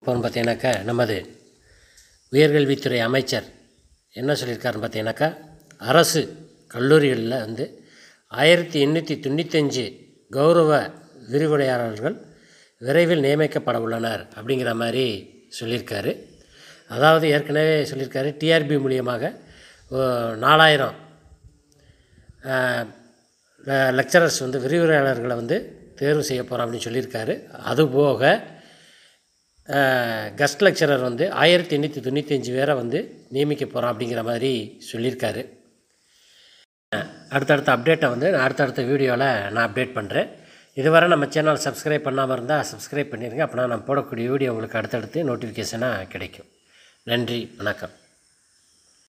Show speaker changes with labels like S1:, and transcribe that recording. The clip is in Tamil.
S1: போகிறோம்னு பார்த்தீங்கன்னாக்கா, நமது உயர்கல்வித்துறை அமைச்சர் என்ன சொல்லியிருக்காருன்னு பார்த்தீங்கன்னாக்கா, அரசு கல்லூரிகளில் 1895 கௌரவ விரிவுரையாளர்கள் விரைவில் நியமிக்கப்பட உள்ளனர் அப்படிங்கிற மாதிரி சொல்லியிருக்காரு. அதாவது ஏற்கனவே சொல்லியிருக்காரு, டிஆர்பி மூலியமாக 4000 லெக்சரர்ஸ் விரிவுரையாளர்களை தேர்வு செய்ய போகிறோம் அப்படின்னு சொல்லியிருக்காரு. அதுபோக கெஸ்ட் லெக்சரர் 1895 பேரை நியமிக்க போகிறோம் அப்படிங்கிற மாதிரி சொல்லியிருக்காரு. அடுத்தடுத்த அப்டேட்டை நான் அடுத்தடுத்த வீடியோவில் நான் அப்டேட் பண்ணுறேன். இதுவரை நம்ம சேனல் சப்ஸ்கிரைப் பண்ணாமல் இருந்தால் சப்ஸ்கிரைப் பண்ணிடுங்க. அப்படின்னா நான் போடக்கூடிய வீடியோ உங்களுக்கு அடுத்தடுத்து நோட்டிஃபிகேஷனாக கிடைக்கும். நன்றி, வணக்கம்.